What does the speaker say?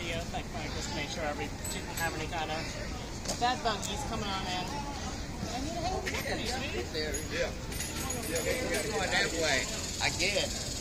video, like just to make sure we didn't have any kind of bad bunkies coming on in. I need to hang with you, sweetie. Yeah. Yeah, we're going that way. I guess.